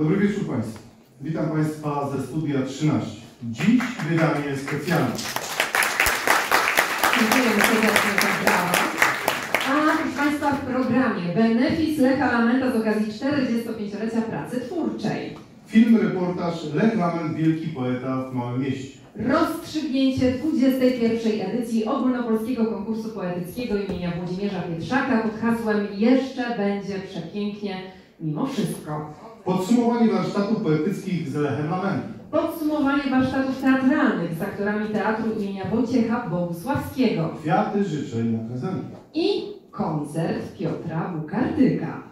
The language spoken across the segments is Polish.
Dobry wieczór Państwu. Witam Państwa ze Studia 13. Dziś wydanie specjalne. Dziękujemy serdecznie za brawa. A proszę Państwa, w programie benefis Lecha Lamenta z okazji 45-lecia pracy twórczej. Film, reportaż Lech Lament, wielki poeta w małym mieście. Rozstrzygnięcie 21. edycji ogólnopolskiego konkursu poetyckiego imienia Włodzimierza Pietrzaka pod hasłem Jeszcze będzie przepięknie mimo wszystko. Podsumowanie warsztatów poetyckich z Lechem Lamentem. Podsumowanie warsztatów teatralnych z aktorami teatru imienia Wojciecha Bogusławskiego. Kwiaty życzeń na prezenty. I koncert Piotra Bukartyka.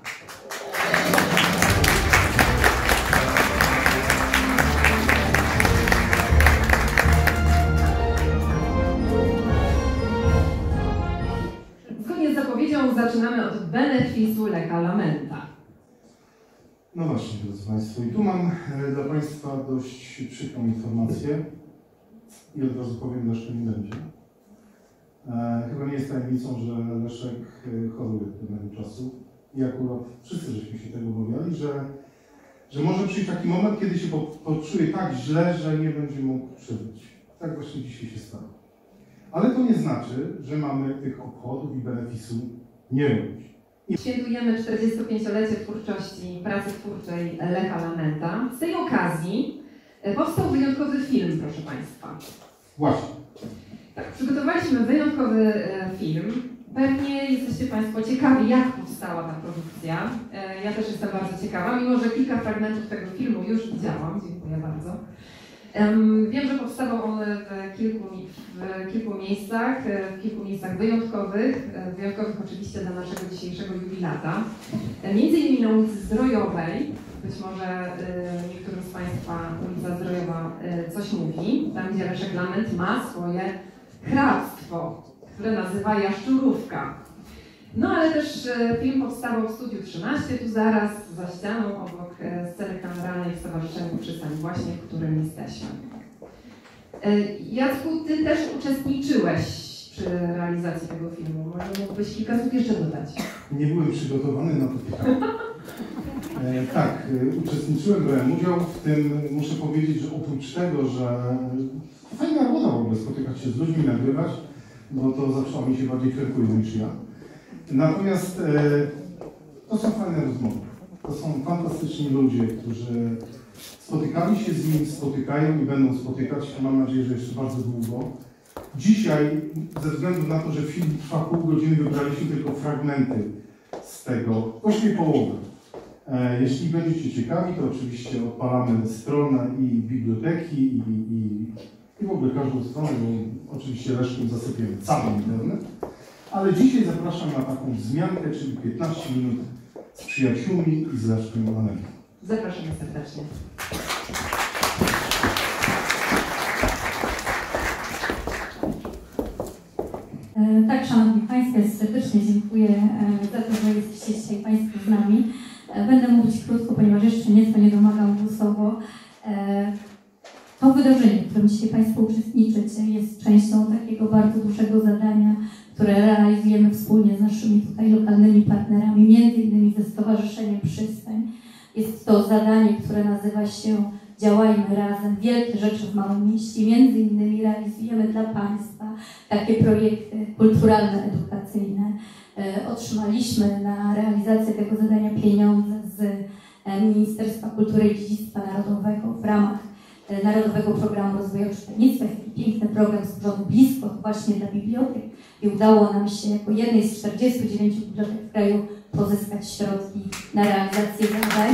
Zgodnie z zapowiedzią zaczynamy od benefisu Lecha Lamenta. No właśnie, drodzy Państwo, i tu mam dla Państwa dość przykrą informację i od razu powiem, Leszka nie będzie. Chyba nie jest tajemnicą, że Leszek choruje od pewnego czasu i akurat wszyscy żeśmy się tego obawiali, że może przyjść taki moment, kiedy się poczuje tak źle, że nie będzie mógł przybyć. Tak właśnie dzisiaj się stało. Ale to nie znaczy, że mamy tych obchodów i benefisu nie robić. Świętujemy 45-lecie twórczości, pracy twórczej Lecha Lamenta. Z tej okazji powstał wyjątkowy film, proszę Państwa. Właśnie. Tak, przygotowaliśmy wyjątkowy film. Pewnie jesteście Państwo ciekawi, jak powstała ta produkcja. Ja też jestem bardzo ciekawa, mimo że kilka fragmentów tego filmu już widziałam. Dziękuję bardzo. Wiem, że powstawał on w kilku miejscach wyjątkowych oczywiście dla naszego dzisiejszego jubilata. Między innymi na ulicy Zdrojowej, być może niektórym z Państwa ulica Zdrojowa coś mówi, tam gdzie Leszek Lament ma swoje hrabstwo, które nazywa Jaszczurówka. No ale też film powstawał w Studiu 13, tu zaraz za ścianą, obok sceny kameralnej w Stowarzyszeniu Przystań, właśnie w którym jesteśmy. Jacku, Ty też uczestniczyłeś przy realizacji tego filmu. Może mógłbyś kilka słów jeszcze dodać? Nie byłem przygotowany na to pytanie. Tak, uczestniczyłem, brałem udział w tym. Muszę powiedzieć, że oprócz tego, że fajna robota w ogóle spotykać się z ludźmi, nagrywać, bo to zawsze oni się bardziej krępują niż ja. Natomiast to są fajne rozmowy. To są fantastyczni ludzie, którzy spotykali się z nim, spotykają i będą spotykać. Mam nadzieję, że jeszcze bardzo długo. Dzisiaj, ze względu na to, że film trwa pół godziny, wybraliśmy tylko fragmenty z tego, właściwie połowę. Jeśli będziecie ciekawi, to oczywiście odpalamy stronę i biblioteki i w ogóle każdą stronę, bo oczywiście Leszkiem zasypiemy cały internet. Ale dzisiaj zapraszam na taką wzmiankę, czyli 15 minut z przyjaciółmi i z Leszkiem Lamentem. Zapraszamy serdecznie. Tak, Szanowni Państwo, serdecznie dziękuję za to, że jesteście dzisiaj Państwo z nami. Będę mówić krótko, ponieważ jeszcze nieco nie domagam głosowo. To wydarzenie, w którym dzisiaj Państwo uczestniczycie, jest częścią takiego bardzo dużego zadania, które realizujemy wspólnie z naszymi tutaj lokalnymi partnerami, między innymi ze Stowarzyszeniem Przystań. Jest to zadanie, które nazywa się Działajmy Razem, wielkie rzeczy w małym mieście. Między innymi realizujemy dla Państwa takie projekty kulturalne, edukacyjne. Otrzymaliśmy na realizację tego zadania pieniądze z Ministerstwa Kultury i Dziedzictwa Narodowego w ramach Narodowego Programu Rozwoju Czytelnictwa. Jest taki piękny program stworzony blisko właśnie dla bibliotek i udało nam się jako jednej z 49 bibliotek w kraju pozyskać środki na realizację zadań.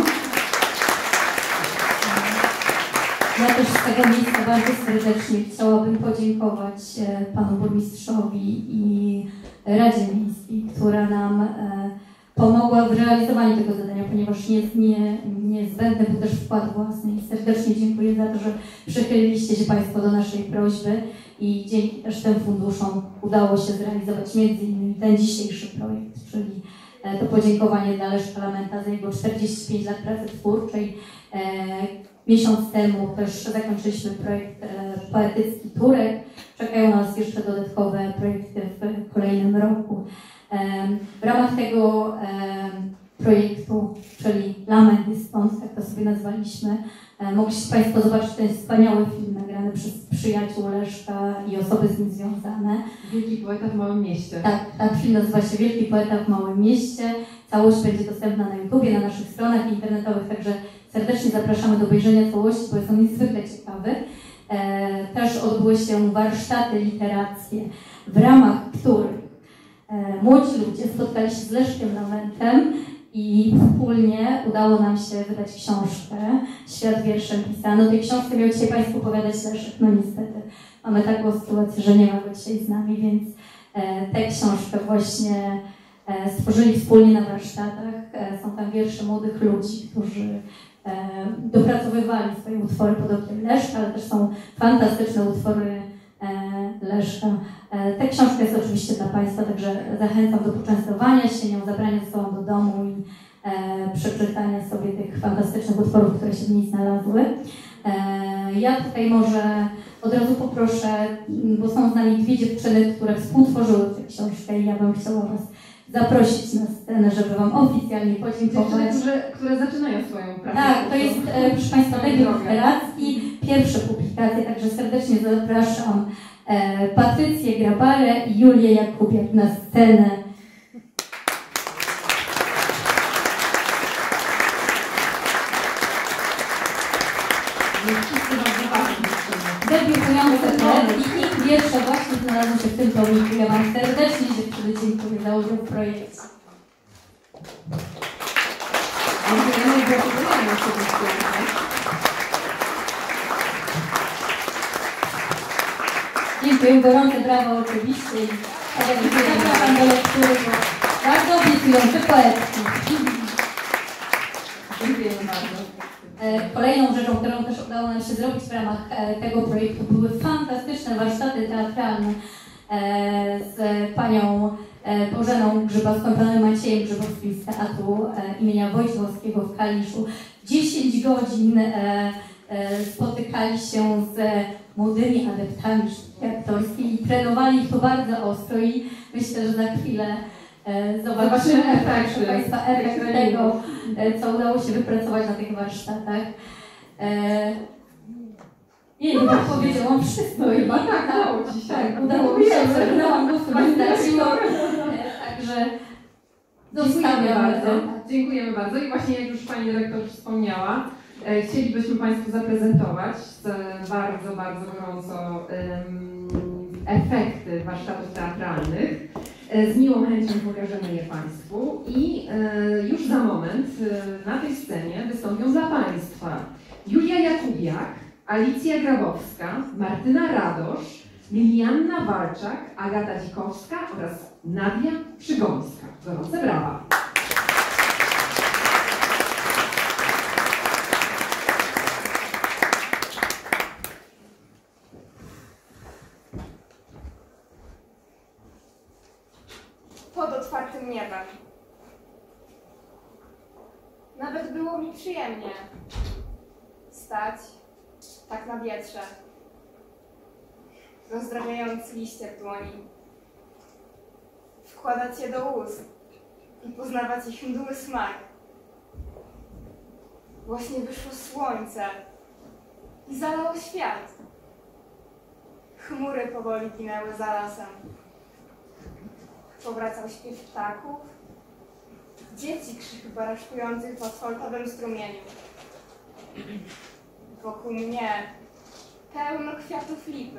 Ja też z tego miejsca bardzo serdecznie chciałabym podziękować Panu Burmistrzowi i Radzie Miejskiej, która nam pomogła w realizowaniu tego zadania, ponieważ niezbędny był też wkład własny. I serdecznie dziękuję za to, że przychyliliście się Państwo do naszej prośby i dzięki też tym funduszom udało się zrealizować m.in. ten dzisiejszy projekt, czyli to podziękowanie dla Leszka Lamenta za jego 45 lat pracy twórczej. Miesiąc temu też zakończyliśmy projekt poetycki Turek. Czekają nas jeszcze dodatkowe projekty w kolejnym roku. W ramach tego projektu, czyli Lament jest stąd, tak to sobie nazwaliśmy. Mogliście Państwo zobaczyć ten wspaniały film nagrany przez przyjaciół Leszka i osoby z nim związane. Wielki poeta w małym mieście. Tak, film nazywa się Wielki poeta w małym mieście. Całość będzie dostępna na YouTubie, na naszych stronach internetowych, także serdecznie zapraszamy do obejrzenia całości, bo jest on niezwykle ciekawy. Też odbyły się warsztaty literackie, w ramach których młodzi ludzie spotkali się z Leszkiem Lamentem i wspólnie udało nam się wydać książkę Świat wierszem pisany. O tej książce miał dzisiaj Państwu opowiadać Leszek, no niestety mamy taką sytuację, że nie ma go dzisiaj z nami, więc tę książkę właśnie stworzyli wspólnie na warsztatach. Są tam wiersze młodych ludzi, którzy dopracowywali swoje utwory pod okiem Leszka, ale też są fantastyczne utwory Leszka. Ta książka jest oczywiście dla Państwa, także zachęcam do poczęstowania się nią, zabrania ze sobą do domu i przeczytania sobie tych fantastycznych utworów, które się w niej znalazły. Ja tutaj może od razu poproszę, bo są z nami dwie dziewczyny, które współtworzyły tę książkę i ja bym chciała Was zaprosić na scenę, żeby Wam oficjalnie podziękować. Dziewczyny, które zaczynają swoją pracę. Tak, to jest, proszę Państwa, debiut literacki, pierwsze publikacje, także serdecznie zapraszam Patrycję Grabarę i Julię Jakubiak na scenę. Debiutujące poetki, ich wiersze właśnie znalazły się w tym tomiku. Ja Wam serdecznie dziewczyny dziękuję za udział w projekcie. Dziękuję, gorące brawa oczywiście i zapraszam do lektury, bo bardzo obiecujące poetki. Dziękujemy bardzo. Kolejną rzeczą, którą też udało nam się zrobić w ramach tego projektu, były fantastyczne warsztaty teatralne z panią Bożeną Grzybowską i panem Maciejem Grzybowskim z Teatru imienia Wojciechowskiego w Kaliszu. 10 godzin spotykali się z młodymi adeptami sztuki aktorskiej i trenowali ich to bardzo ostro i myślę, że za chwilę zobaczymy efekt tego, co udało się wypracować na tych warsztatach. Nie, tak powiedziałam wszystko. Chyba tak, udało Ci się. Tak, udało mi się, zebrałam głosu, wystarczyło. Także Dziękujemy bardzo. I właśnie jak już Pani Dyrektor wspomniała, chcielibyśmy Państwu zaprezentować bardzo, bardzo gorąco efekty warsztatów teatralnych. Z miłą chęcią pokażemy je Państwu i już za moment na tej scenie wystąpią dla Państwa Julia Jakubiak, Alicja Grabowska, Martyna Radosz, Lilianna Walczak, Agata Dzikowska oraz Nadia Przygońska. Gorące brawa! Pod otwartym niebem. Nawet było mi przyjemnie stać tak na wietrze, rozdrabiając liście w dłoni, wkładać je do ust i poznawać ich mdły smak. Właśnie wyszło słońce i zalało świat. Chmury powoli ginęły za lasem. Powracał śpiew ptaków, dzieci krzyk baraszkujących w asfaltowym strumieniu. Wokół mnie pełno kwiatów lipy.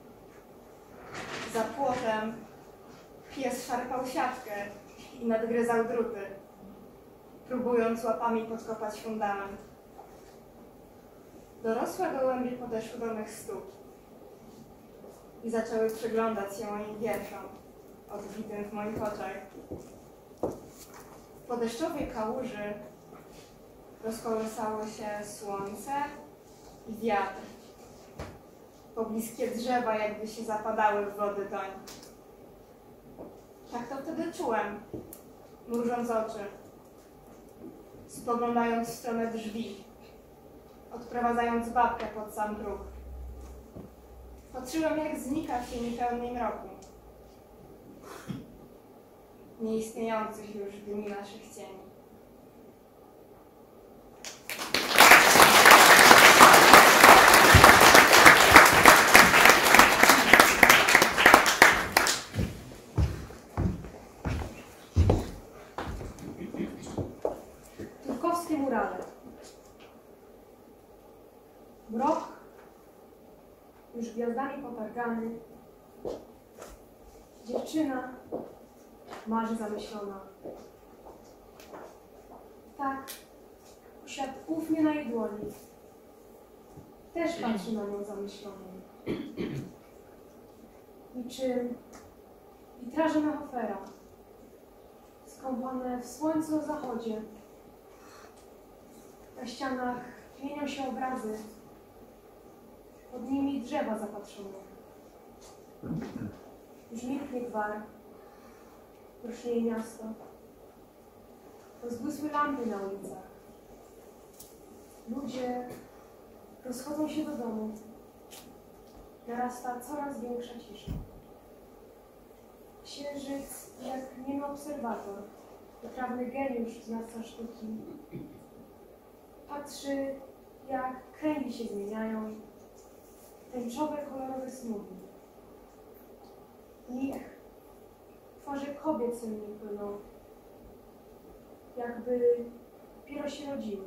Za płotem pies szarpał siatkę i nadgryzał druty, próbując łapami podkopać fundament. Dorosłe gołębie podeszły do mych stóp i zaczęły przyglądać się moim wierszom odbitym w moich oczach. Po deszczowej kałuży rozkołysało się słońce i wiatr. Pobliskie drzewa jakby się zapadały w wody toń. Tak to wtedy czułem, mrużąc oczy, spoglądając w stronę drzwi, odprowadzając babkę pod sam próg. Patrzyłem, jak znika w cieni pełnej mroku, nieistniejących już w dni naszych cieni. górale. Mrok, już gwiazdami potargany. Dziewczyna marzy zamyślona. Tak, świat ufnie na jej dłoni. Też patrzy na nią zamyślony. Niczym witraże Mehofera, skąpane w słońcu o zachodzie. Na ścianach mienią się obrazy, pod nimi drzewa zapatrzone. Już milknie gwar, rośnie miasto. Rozbłysły lampy na ulicach. Ludzie rozchodzą się do domu. Narasta coraz większa cisza. Księżyc, jak niemy obserwator, wytrawny geniusz znawca sztuki, patrzy, jak kręgi się zmieniają, tęczowe, kolorowe smugi. Nich twarze kobiet silnie płyną, jakby dopiero się rodziły.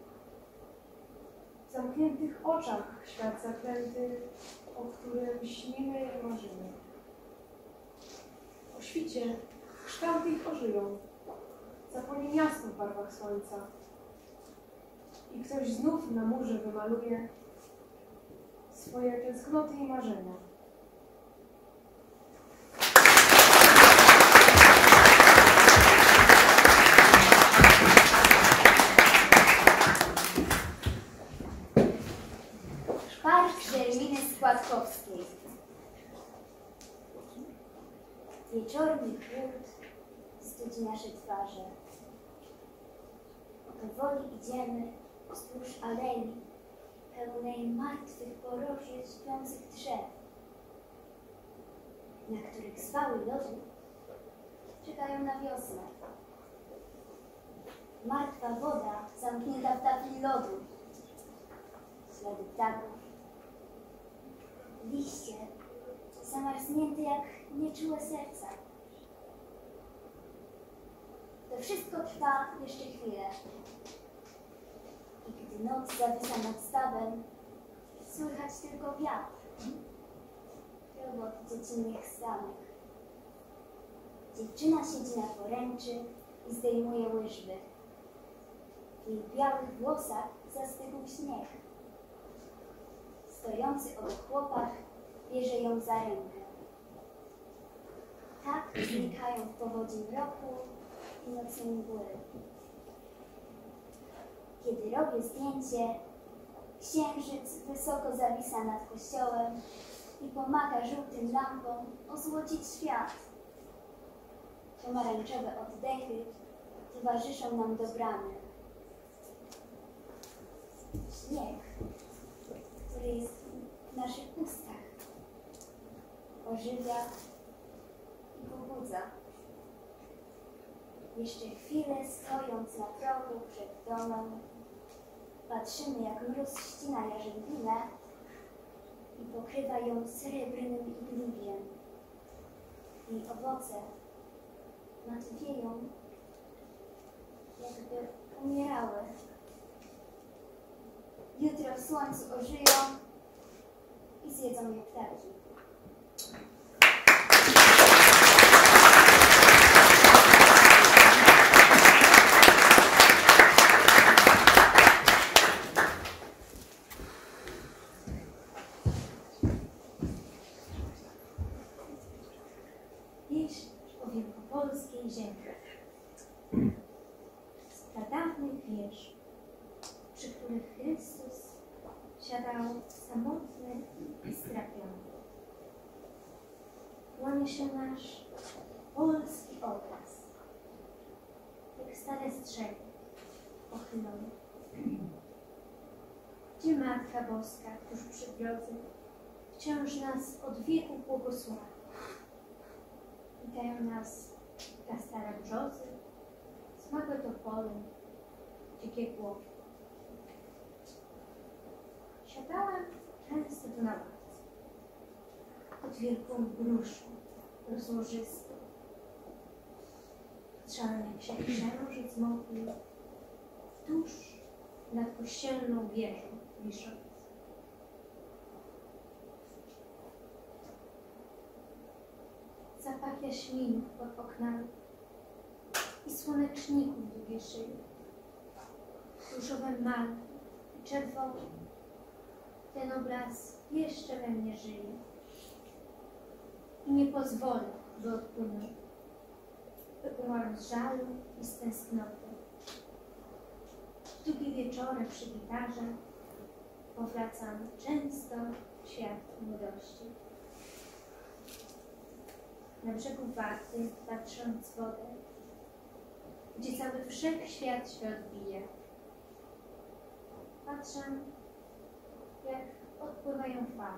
W zamkniętych oczach świat zaklęty, o którym śnimy i marzymy. O świcie kształty ich ożyją, zapłonie miasto w barwach słońca. I ktoś znów na murze wymaluje swoje tęsknoty i marzenia. Park Żelminy Składkowskiej. Wieczorny chłód studzi nasze twarze. Powoli idziemy wzdłuż alei, pełnej martwych porozie śpiących drzew, na których zwały lodu czekają na wiosnę. Martwa woda zamknięta w tafli lodu, ślady ptaków, liście zamarznięte jak nieczułe serca. To wszystko trwa jeszcze chwilę. I gdy noc zawisa nad stawem, słychać tylko wiatr, robot dziecinnych stanek. Dziewczyna siedzi na poręczy i zdejmuje łyżwy. W jej białych włosach zastygł śnieg. Stojący obok chłopak bierze ją za rękę. Tak znikają w powodzi mroku i nocnej mgły. Kiedy robię zdjęcie, księżyc wysoko zawisa nad kościołem i pomaga żółtym lampom ozłocić świat. Pomarańczowe oddechy towarzyszą nam do bramy. Śnieg, który jest w naszych ustach, ożywia i pobudza. Jeszcze chwilę stojąc na progu przed domem, patrzymy, jak mróz ścina jarzębinę i pokrywa ją srebrnym igliwiem. Jej owoce matwieją, jakby umierały. Jutro w słońcu ożyją i zjedzą je ptaki. Wieś o wielkopolskiej ziemi. Z pradawnych wież, przy których Chrystus siadał samotny i strapiony. Kłania się nasz polski obraz, jak stare strzechy pochylone. Gdzie Matka Boska tuż przy drodze wciąż nas od wieku błogosławi. Witają nas ta stara brzozy, smawe topole, dzikie głowy. Siadałem często tu na ławce, pod wielką gruszą rozłożystą. Patrzałem, jak się księżyc modlił tuż nad kościelną wieżą wisząc. Zapach jaśminów pod oknami i słoneczników długie szyje, różowe malki i czerwone. Ten obraz jeszcze we mnie żyje i nie pozwolę, by odpłynął. Umarł z żalu i z tęsknoty. Długie wieczory przy gitarze powracam często w świat młodości. Na brzegu Warty, patrząc w wodę, gdzie cały wszechświat się odbija. Patrzę, jak odpływają fale,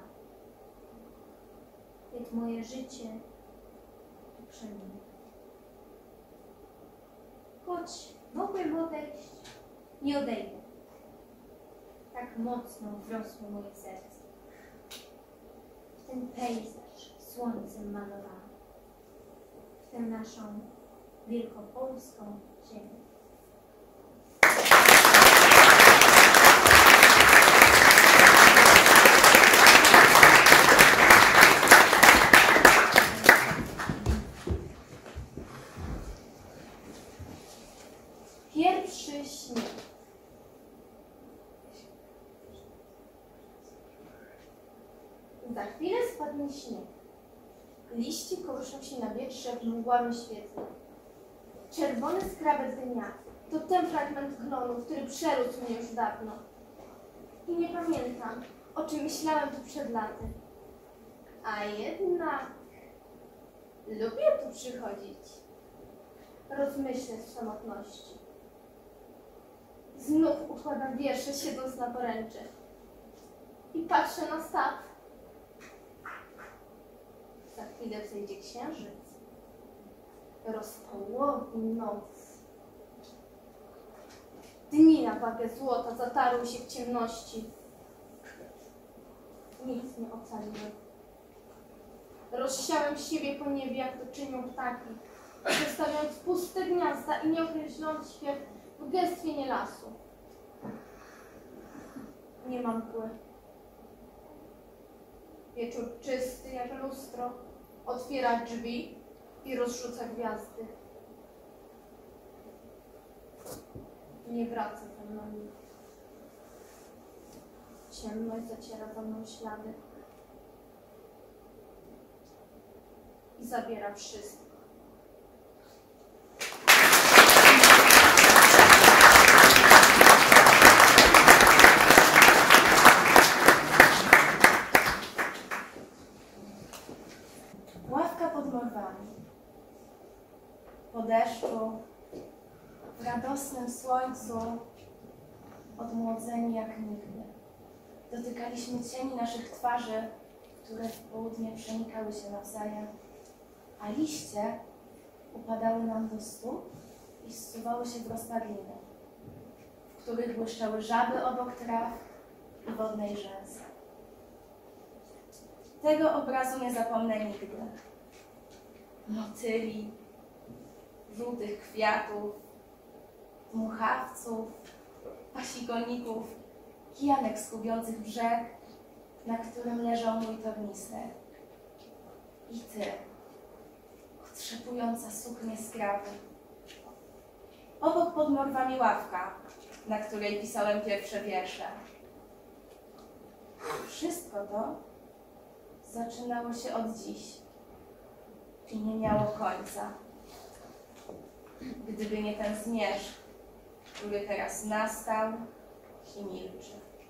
jak moje życie tu przeminie. Choć mogłem odejść, nie odejdę. Tak mocno wrosło moje serce w ten pejzaż słońcem malowany, w tę naszą wielkopolską ziemię. Pierwszy śnieg. Za chwilę spadnie śnieg. Liście kołyszą się na wietrze w mgłami świetlnej. Czerwony skrawek dnia to ten fragment glonu, który przerósł mnie już dawno. I nie pamiętam, o czym myślałem tu przed laty. A jednak lubię tu przychodzić. Rozmyślę w samotności. Znów układam wiersze, siedząc na poręczy. I patrzę na staw. Za chwilę wzejdzie księżyc. Rozpołowi noc. Dni na wagę złota zatarły się w ciemności. Nic nie ocaliłem. Rozsiałem siebie po niebie, jak to czynią ptaki, zostawiając puste gniazda i nieokreślony śpiew w gęstwinie lasu. Nie mam mgły. Wieczór czysty jak lustro otwiera drzwi i rozrzuca gwiazdy. Nie wraca za mną nikt. Ciemność zaciera za mną ślady i zabiera wszystko. Ławka pod morwami. Po deszczu, w radosnym słońcu, odmłodzeni jak nigdy. Dotykaliśmy cieni naszych twarzy, które w południe przenikały się nawzajem, a liście upadały nam do stóp i zsuwały się w rozpadliny, w których błyszczały żaby obok traw i wodnej rzęsy. Tego obrazu nie zapomnę nigdy. Motyli, żółtych kwiatów, dmuchawców, pasigoników, kijanek skubiących brzeg, na którym leżał mój tornister. I ty, otrzepująca suknię z krawy. Obok pod morwami ławka, na której pisałem pierwsze wiersze. Wszystko to zaczynało się od dziś i nie miało końca. Gdyby nie ten zmierzch, który teraz nastał i milczy.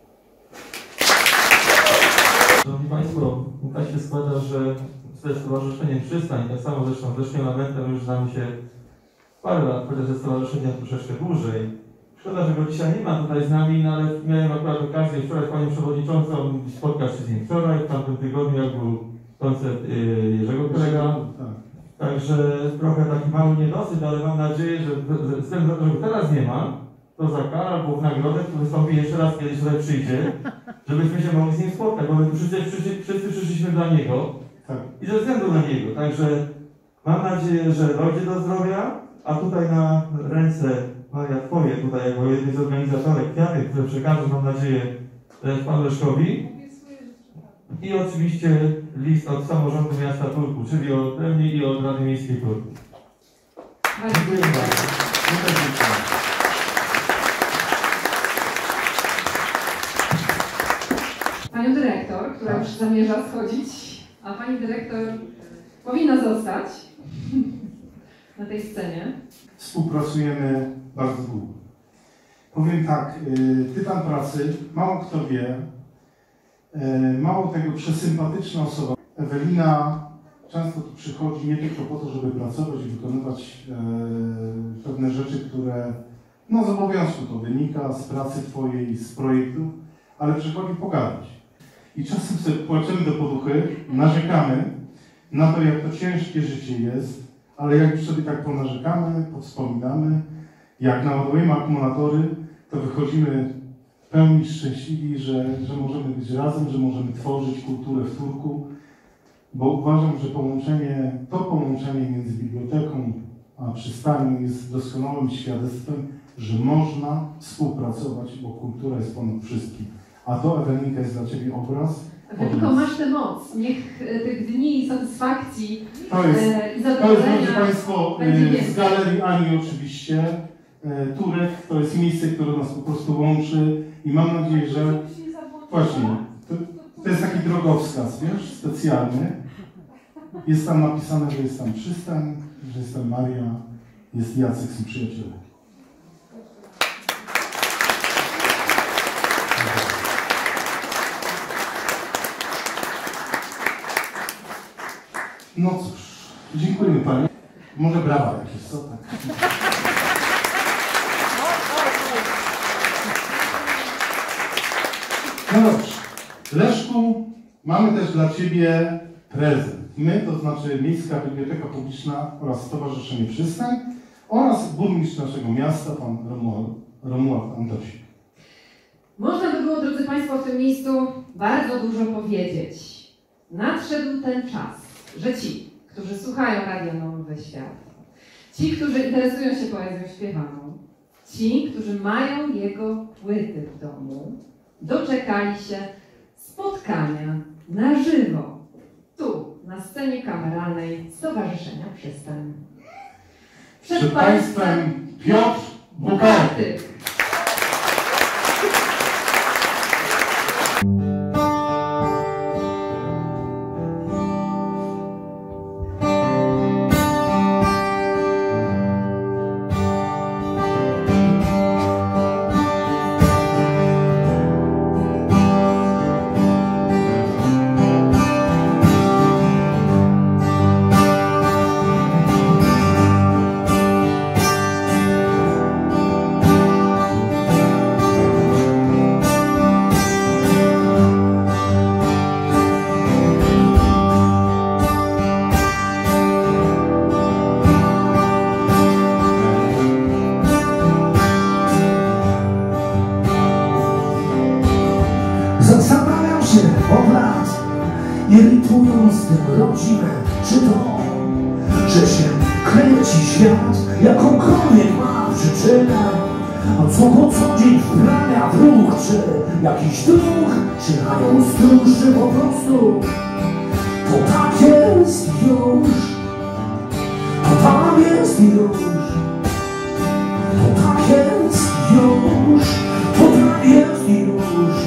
Szanowni Państwo, tak się składa, że ze Stowarzyszeniem Przystań, tak samo zresztą z Leszkiem Lamentem już znamy się parę lat, chociaż ze Stowarzyszeniem troszeczkę dłużej. Szkoda, że go dzisiaj nie ma tutaj z nami, no ale miałem akurat okazję wczoraj Panią Przewodniczącą spotkać się z nim wczoraj, w tamtym tygodniu, jak był koncert Jerzego Kolega. Także trochę taki mały niedosyt, ale mam nadzieję, że z tym, że go teraz nie ma, to za karę albo w nagrodę, to wystąpi jeszcze raz, kiedyś tutaj przyjdzie, żebyśmy się mogli z nim spotkać, bo my wszyscy przyszliśmy dla niego i ze względu na niego. Także mam nadzieję, że dojdzie do zdrowia, a tutaj na ręce Maria Twoje tutaj jako jednej z organizatorek kwiaty, które przekażę, mam nadzieję, panu Leszkowi. I oczywiście list od samorządu miasta Turku, czyli ode mnie i od Rady Miejskiej Turku. Dziękuję bardzo. Panią dyrektor, która już zamierza schodzić, a pani dyrektor powinna zostać na tej scenie. Współpracujemy bardzo długo. Powiem tak, tytan pracy, mało kto wie, mało tego, przesympatyczna osoba. Ewelina często tu przychodzi nie tylko po to, żeby pracować i wykonywać pewne rzeczy, które no, z obowiązku to wynika, z pracy twojej, z projektu, ale przychodzi pogadać. I czasem sobie płaczemy do poduchy, narzekamy na to, jak to ciężkie życie jest, ale jak już sobie tak ponarzekamy, powspominamy, jak naładujemy akumulatory, to wychodzimy w pełni szczęśliwi, że możemy być razem, że możemy tworzyć kulturę w Turku, bo uważam, że to połączenie między biblioteką a przystanią jest doskonałym świadectwem, że można współpracować, bo kultura jest ponad wszystkim. A to, Ewelinka, jest dla Ciebie obraz. Tylko masz tę moc. Niech tych dni satysfakcji i To zadowolenia jest, drodzy Państwo, z Galerii Ani oczywiście. Turek to jest miejsce, które nas po prostu łączy i mam nadzieję, że właśnie, to jest taki drogowskaz, wiesz, specjalny. Jest tam napisane, że jest tam przystań, że jest tam Maria, jest Jacek, są przyjaciele. No cóż, dziękujemy Pani. Może brawa jakieś, co tak? No dobrze. Leszku, mamy też dla Ciebie prezent. My, to znaczy Miejska Biblioteka Publiczna oraz Stowarzyszenie Przystań oraz burmistrz naszego miasta, pan Romuald Antosik. Można by było, drodzy Państwo, w tym miejscu bardzo dużo powiedzieć. Nadszedł ten czas, że ci, którzy słuchają Radia Nowy Świat, ci, którzy interesują się poezją śpiewaną, ci, którzy mają jego płyty w domu, doczekali się spotkania na żywo, tu, na scenie kameralnej Stowarzyszenia Przystań. Przed Państwem Piotr Bukartyk. Zastanawiam się od lat, irytując tym rodzinę, czy to, że się kręci świat, jakąkolwiek ma przyczynę. A co po co dzień wprawia w ruch, czy jakiś duch, czy anioł stróż, czy po prostu to tak jest już, to tak jest już, to tak jest już, to tak jest już.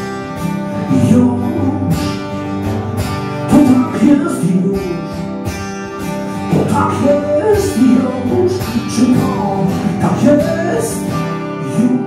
Już, to tak jest już, to tak jest już, czy to tak jest już.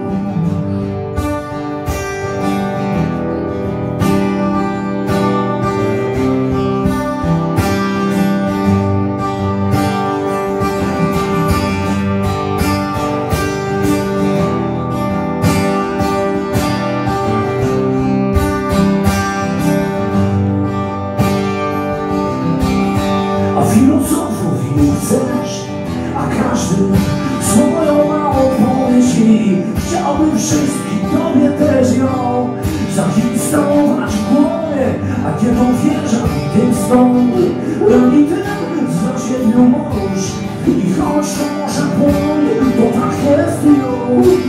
Filozofów nie chcesz, a każdy swoją małą pomyśli. Chciałbym wszystkich tobie też ją zainstalować w głowie, a nie dowierzam tym stąd. Rani tym zna siedmiu mąż i choć to może ból, to tak jest już.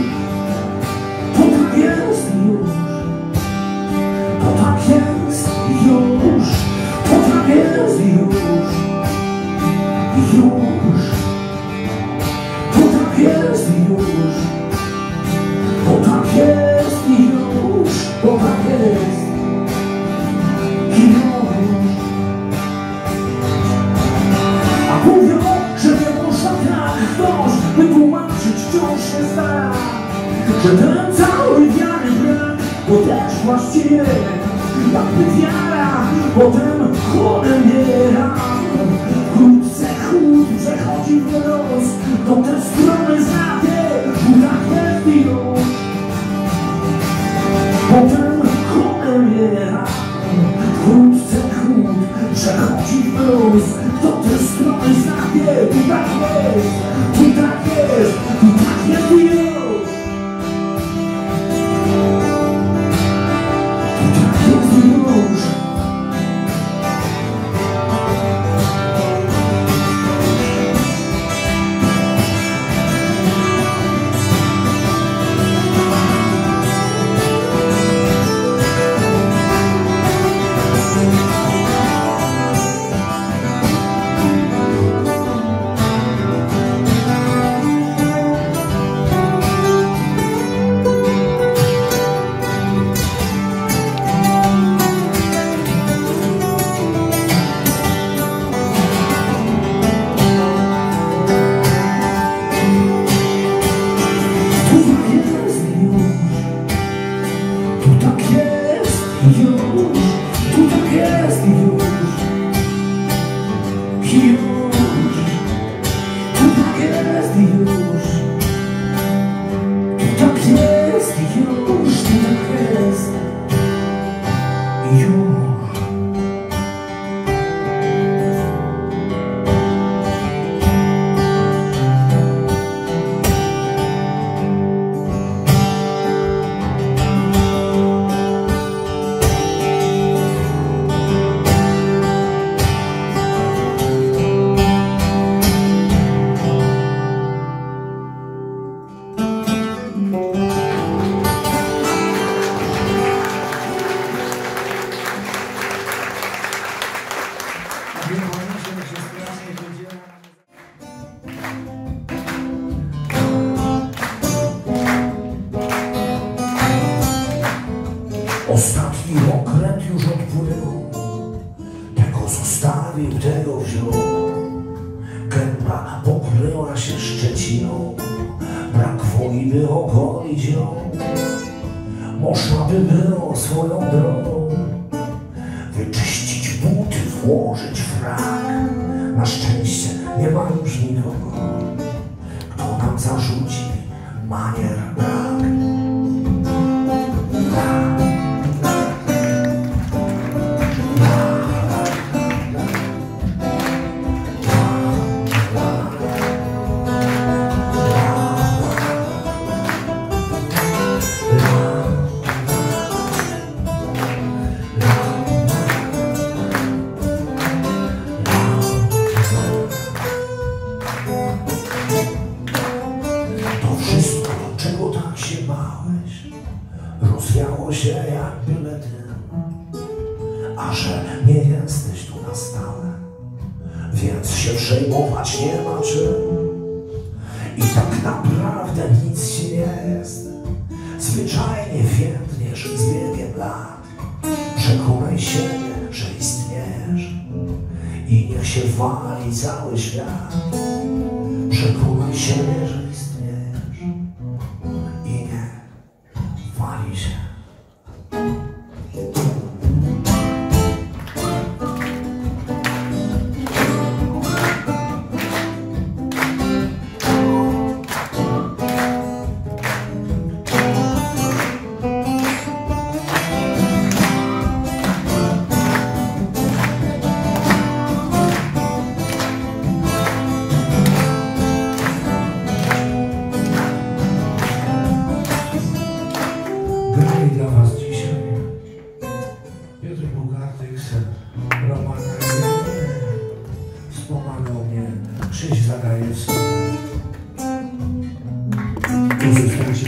stara, że ten cały wiary brak, to też właściwie jakby wiara, potem chłodem biera. Wkrótce chłód przechodzi w los, to te strony znate, tak jest i już. Potem chłodem biera. Wkrótce chłód przechodzi w los, to te strony znate, tu tak jest, tu tak jest, tu tak jest i już. Ostatni okręt już odpłynął, tego zostawił, tego wziął. Gęba pokryła się szczeciną, brak woli by ogolić ją. Można by było swoją drogą wyczyścić buty, włożyć frak. Na szczęście nie ma już nikogo, kto nam zarzuci manier brak. Rozwiało się jak byle dym, a że nie jesteś tu na stałe, więc się przejmować nie ma czym. I tak naprawdę nic ci nie jest, zwyczajnie więdniesz z biegiem lat. Przekonaj siebie, że istniejesz i niech się wali cały świat. Przekonaj siebie, że istniejesz i niech wali się. Grali dla was dzisiaj Piotr Bogatyk, Roman wspomagał mnie Krzyś Zagajewski. Uzyskajcie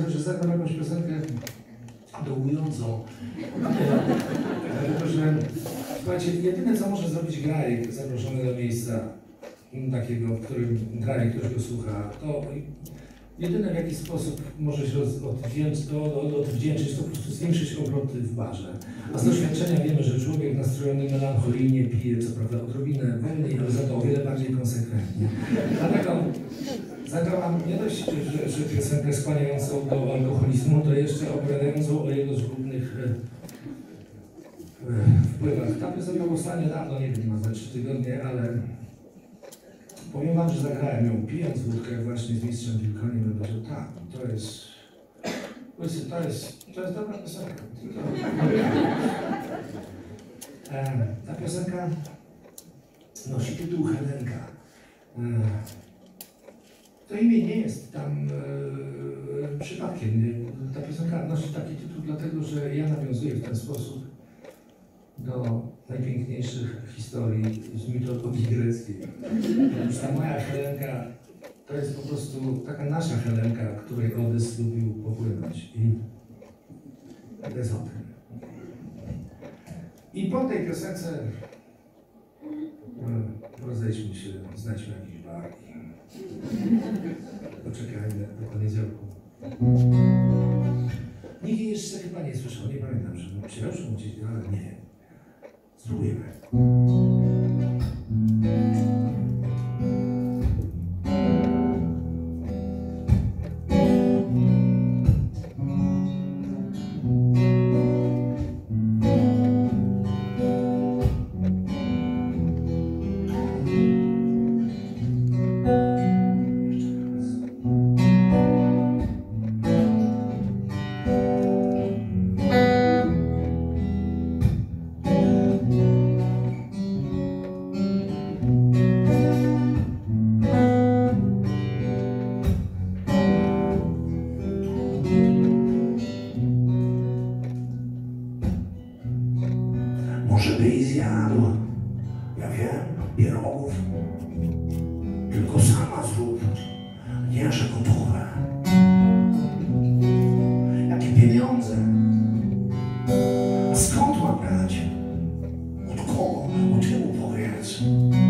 że zagram jakąś piosenkę dołującą. Dlatego, że słuchajcie, jedyne co może zrobić grajek zaproszony do miejsca takiego, w którym grajek ktoś go słucha, to jedyne w jaki sposób może się odwdzięczyć, to po prostu zwiększyć obroty w barze. A z doświadczenia wiemy, że człowiek nastrojony melancholijnie pije, co prawda odrobinę wolniej, ale za to o wiele bardziej konsekwentnie. Dlatego zagrałam nie dość, że piosenkę skłaniającą do alkoholizmu, to jeszcze opowiadającą o jego zgubnych wpływach. Ta piosenka powstanie dawno, nie wiem, ma za 3 tygodnie, ale powiem wam, że zagrałem ją pijąc wódkę właśnie z mistrzem Wilkoniem i powiedział, tak, to jest dobra piosenka. Ta piosenka nosi tytuł Helenka. To imię nie jest tam przypadkiem. Ta piosenka nosi taki tytuł dlatego, że ja nawiązuję w ten sposób do najpiękniejszych historii z mitologii greckiej. Otóż ta moja Helenka to jest po prostu taka nasza Helenka, której Odys lubił popłynąć. I to jest o tym. I po tej piosence rozejdźmy się, znajdźmy jakiś bar i poczekajmy do poniedziałku. Nikt jej jeszcze chyba nie słyszał, nie pamiętam, że przyjął gdzieś, ale nie. Spróbujemy. Może byś zjadł, ja wiem, pierogów, tylko sama zrób, nie że gotowe. Jakie pieniądze? A skąd mam brać? Od kogo? Od czemu powiedz?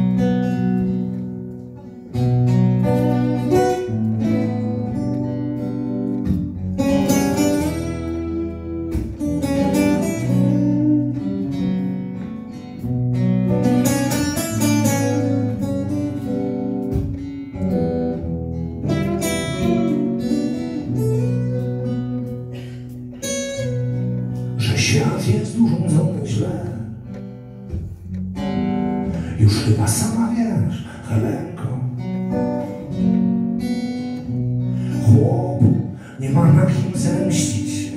Świat jest urządzony źle. Już chyba sama wiesz, Helenko. Chłop nie ma na kim zemścić się.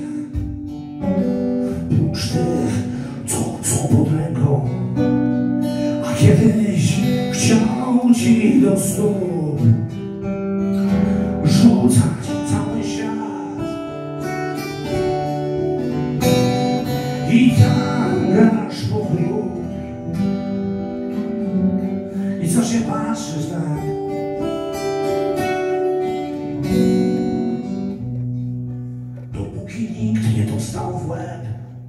Prócz tych, co pod ręką. A kiedyś chciał ci do stóp rzucać cały świat. I tam grasz po wróg. I co się patrzysz tak? Dopóki nikt nie dostał w łeb.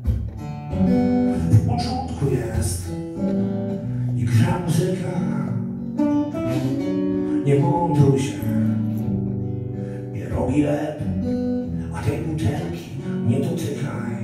W początku jest i gra muzyka. Nie mądruj się, pierogi lep, a tej butelki nie dotykaj.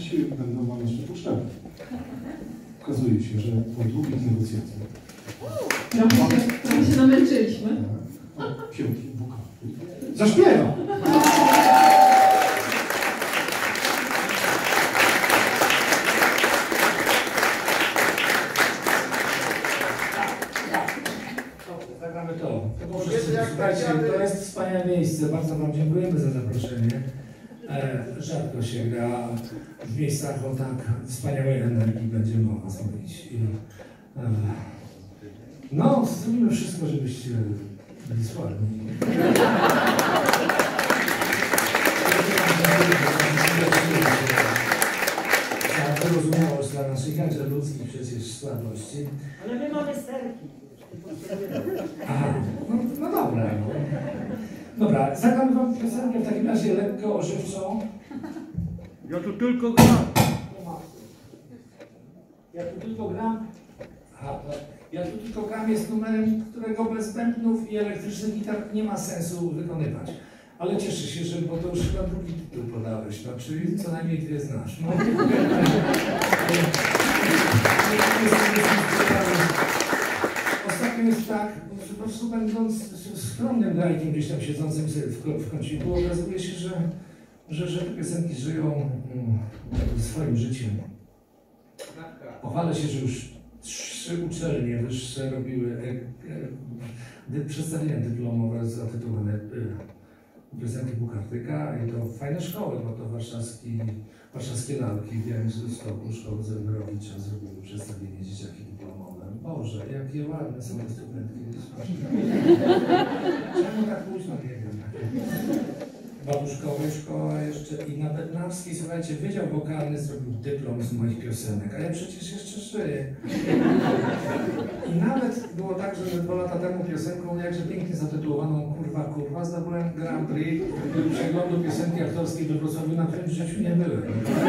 część będą wam jeszcze puszczali. Okazuje się, że po długich negocjacjach Trochę się namęczyliśmy. Piątki Buka zaśpiewa! Zagramy to. Słuchajcie, to jest wspaniałe miejsce. Bardzo wam dziękujemy za zaproszenie. Rzadko się gra w miejscach o tak wspaniałej energii, będziemy o was mówić. No, zrobimy wszystko, żebyście byli sławni. Za wyrozumiałość dla naszych jakże ludzkich przecież słabości. Ale my mamy serki. Aha, no dobra. Dobra, zagram wam piosenkę w takim razie lekko ożywczą. Ja tu tylko gram. Ja tu tylko gram jest numerem, którego bez bębnów i elektrycznych gitar nie ma sensu wykonywać. Ale cieszę się, że, bo to już chyba drugi tytuł podałeś, no, czyli co najmniej dwie znasz. No. Ostatnio jest tak, po prostu będąc skromnym grajkiem gdzieś tam siedzącym sobie w kąciku, okazuje się, że te piosenki żyją swoim życiem. Pochwalę się, że już 3 uczelnie wyższe robiły przedstawienia dyplomowe zatytułowane piosenki Bukartyka i to fajne szkoły, bo to warszawskie lalki w Białymstoku, szkoły Zembrowicza zrobiły przedstawienie dzieciaki dyplomowe. Boże, jakie ładne są te studentki. Czemu tak późno, nie wiem. Babuszkowej szkoła jeszcze i na Bednarskiej, słuchajcie, Wydział Wokalny zrobił dyplom z moich piosenek, a ja przecież jeszcze żyję. I nawet było tak, że 2 lata temu piosenką jakże pięknie zatytułowaną Kurwa zdobyłem Grand Prix przeglądu piosenki aktorskiej we Wrocławiu, na którym w życiu nie byłem.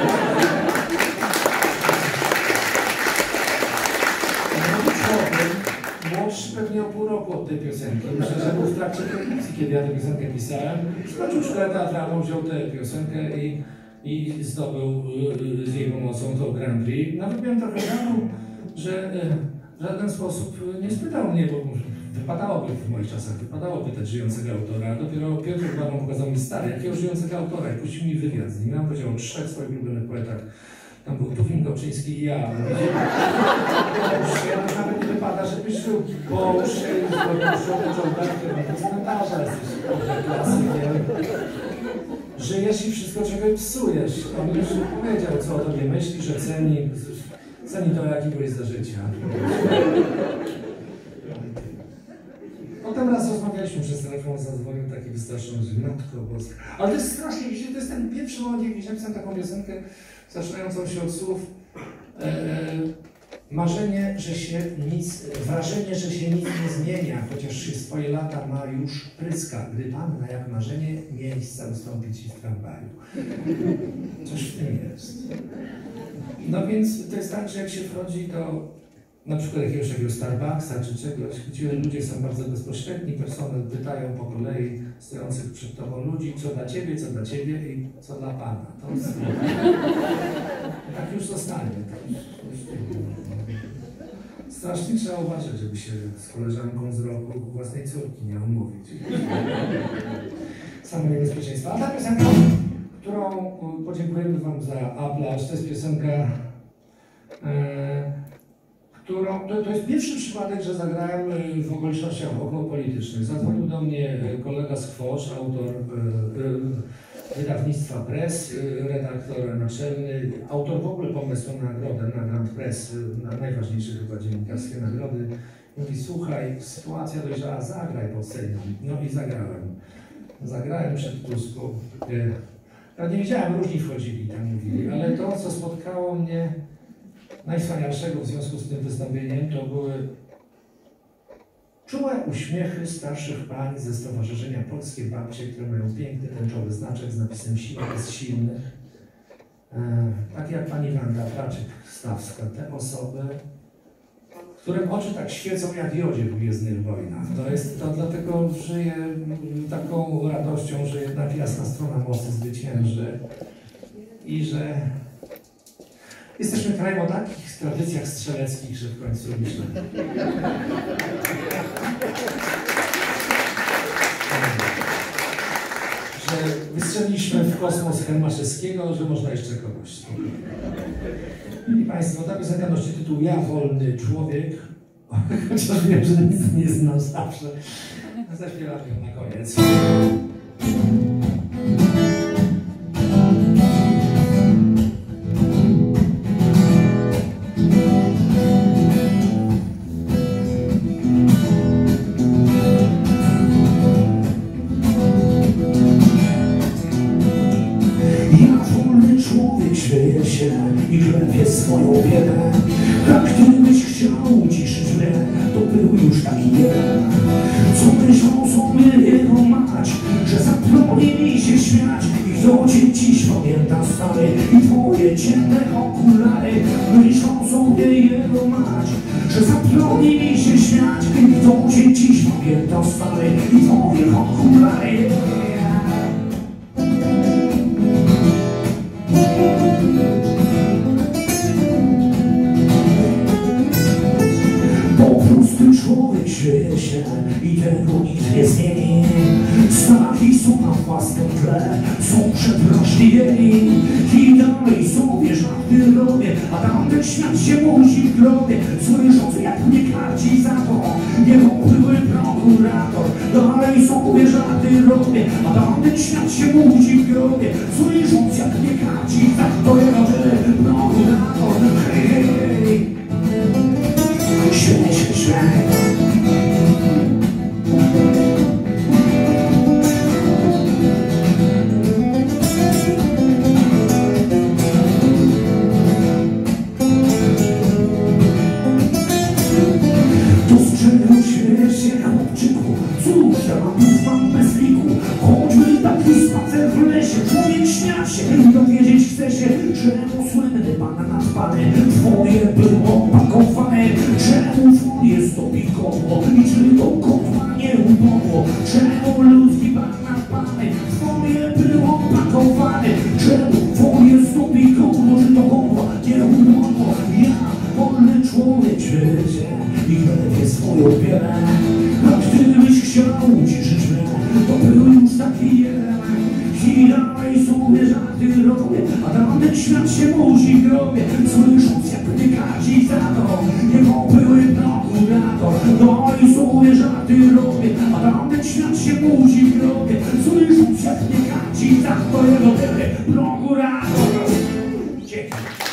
Młodszy pewnie o pół roku od tej piosenki. Myślę, że był w trakcie produkcji, kiedy ja tę piosenkę pisałem. Skończył szkołę teatralną, wziął tę piosenkę i zdobył z jej pomocą to Grand Prix. Nawet byłem trochę żałuję, że w żaden sposób nie spytał mnie, bo wypadałoby w moich czasach, pytać żyjącego autora. Dopiero Piotr Barman pokazał mi stary, jakiego żyjącego autora i puścił mi wywiad z nim. Ja powiedział o 3 swoich ulubionych poetach. Tam był Tuwim Goczyński i ja. Nawet nie wypada, żebyś żył, bo już się z komentarza jesteś klasykiem. Żyjesz i wszystko czego psujesz. On już powiedział, co o tobie myśli, że ceni to, jaki byłeś za życia. Potem raz rozmawialiśmy przez telefon, zadzwonił taki wystraszony, że Matko Boska. Ale to jest strasznie, to jest ten pierwszy moment, jak napisałem taką piosenkę, zaczynającą się od słów wrażenie, że się nic nie zmienia, chociaż się swoje lata ma już pryska, gdy panna jak marzenie miejsca ustąpi ci w tramwaju. Coś w tym jest. No więc to jest tak, że jak się wchodzi do na przykład jakiegoś takiego Starbucksa czy czegoś, gdzie ludzie są bardzo bezpośredni, personel pytają po kolei stojących przed tobą ludzi, co dla ciebie i co dla pana. To jest, tak już zostanie. Strasznie trzeba uważać, żeby się z koleżanką z roku własnej córki nie omówić. Same niebezpieczeństwa. A ta piosenka, którą podziękujemy wam za aplauz, to jest piosenka, to jest pierwszy przypadek, że zagrałem w okolicznościach okołopolitycznych. Zadzwonił do mnie kolega z Kwosz, autor wydawnictwa Press, redaktor naczelny, autor w ogóle pomysłu na nagrodę, na Grand Press, na najważniejsze chyba dziennikarskie nagrody. Mówi, słuchaj, sytuacja dojrzała, zagraj pod Sejmem. No i zagrałem. Zagrałem przed Tuską. Ja nie wiedziałem, różni wchodzili, tam mówili, ale to, co spotkało mnie najwspanialszego w związku z tym wystąpieniem, to były czułe uśmiechy starszych pań ze Stowarzyszenia Polskie Babcie, które mają piękny tęczowy znaczek z napisem Siła jest silnych. Takie jak pani Wanda Placzek-Stawska, te osoby, którym oczy tak świecą jak jodzie w Gwiezdnych Wojnach. To dlatego żyję taką radością, że jednak jasna strona mocy zwycięży i że Jesteśmy krajem o takich tradycjach strzeleckich, że w końcu robiliśmy. Że wystrzeliliśmy w kosmos Hermaszewskiego, że można jeszcze kogoś. Mili Państwo, damy zagadności tytuł Ja wolny człowiek, chociaż wiem, że nic nie znam zawsze. Zaśpiewamy ją na koniec. Śmieje się i klepie swoją biedę. Tak gdybyś chciał uciszyć mnie, to był już taki jeden. Co myślą sobie jego mać, że zabroni mi się śmiać. I kto cię dziś pamięta stary i twoje ciemne okulary. Myślą sobie jego mać, że zabroni mi się śmiać. I kto cię dziś pamięta stary i twoje okulary. Człowiek śmieje się i tego nikt nie zmieni. Stali są na własnym tle, są przepraszliwieni. I dalej sobie żarty robię, a tamten świat się musi w grobie. Słysząc jak mnie karci za to, jego były prokurator. Dalej sobie żarty robię, a tamten świat się musi w grobie. Słysząc jak mnie karci za to, jego były prokurator. Hej, hej, hej. Śmiej się, śmiej. Dostrzegł się chłopczyku, cóż ja mam bez liku. Choćby taki spacer w lesie, człowiek śmiać się i dowiedzieć chce się, czemu słynny pan nadpany twoje było pakowane. Czemu jest to pikowo i czy to kotła nie umogło? Czemu ludzki pan nadpany twoje było pakowane? Czemu twoje to pikowo, czy to kotła nie umogło? Ja, wolny człowiek, świecie i klepie swoją bierę. A gdybyś chciał uciszyć mnie, to był już taki jeden. I dalej sobie żarty robię, a tamten świat się musi w grobie. Słysząc jak mnie karci za to, jego były prokurator. Dalej sobie żarty robię, a tamten świat się musi w grobie. Słysząc jak mnie karci za to, jego były prokurator. Dzięki.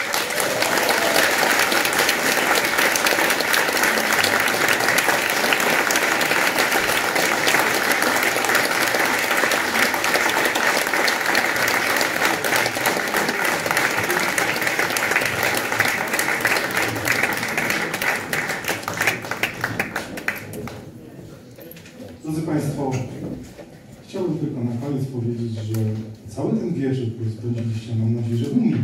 Drodzy Państwo, chciałbym tylko na koniec powiedzieć, że cały ten wieczór, który spędziliście, mam nadzieję, że był miły.